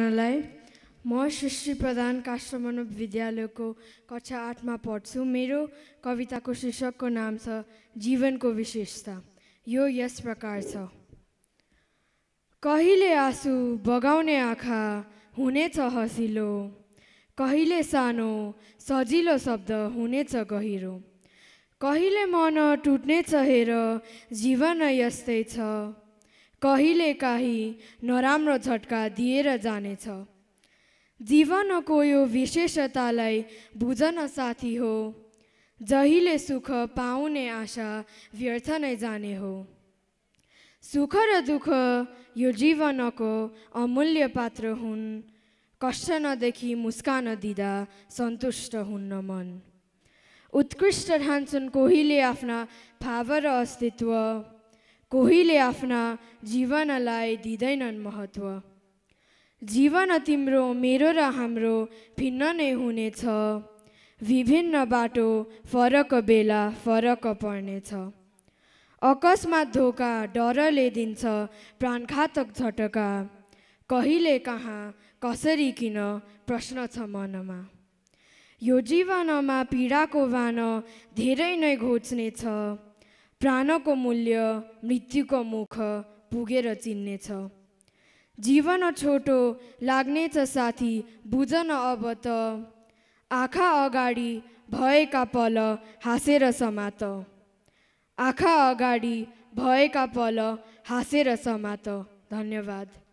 सबैजनालाई। म सृष्टि प्रधान काष्ठमण्डप विद्यालयको कक्षा 8 मा पढ्छु। मेरो कविताको शीर्षकको नाम छ जीवनको विशेषता। यो यस प्रकार छ। कहिले आँसु बगाउने आँखा हुनेछ हँसिलो, कहिले सानो सजिलो शब्द हुनेछ गहिरो, कहिले मन टुट्नेछ हेर जीवन यस्तै छ, कहिले काहीँ नराम्रो झट्का दिएर जानेछ। जीवनको यो विशेषतालाई बुझन साथी हो, जहिले सुख पाउने आशा व्यर्थ नै जाने हो। सुख र दुःख यो जीवनको अमूल्य पात्र हुन्, कष्ट नदेखि मुस्कान दिँदा सन्तुष्ट हुन्न मन। उत्कृष्ट ठान्छन् कोहीले आफ्ना भाव र अस्तित्व, कोहीले आफ्ना जीवनलाई दिँदैनन् महत्त्व। जीवन तिम्रो मेरो र हाम्रो भिन्न नै हुनेछ, विभिन्न बाटो फरक बेला फरक पर्नेछ। अकस्मात धोका डरले दिन्छ प्राणघातक झटका, कहिले कहाँ कसरी किन प्रश्न छ मनमा। यो जीवनमा पीडाको बाण धेरै नै घोच्नेछ, प्राणको मूल्य मृत्युको मुख पुगेर चिन्नेछ। जीवन छोटो लाग्नेछ साथी बुझन अब त, आँखा अगाडि भएका पल हाँसेर समात, आँखा अगाडि भएका पल हाँसेर समात। धन्यवाद।